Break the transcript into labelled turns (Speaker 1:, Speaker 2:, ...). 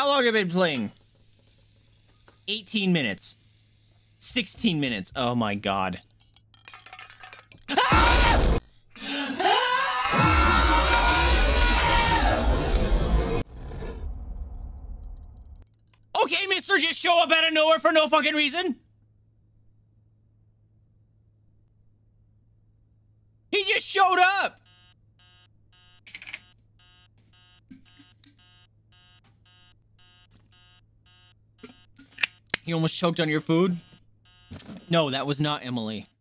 Speaker 1: How long have I been playing? 18 minutes. 16 minutes. Oh my god. Ah! Okay, mister, just show up out of nowhere for no fucking reason. He just showed up. You almost choked on your food? No, that was not Emily.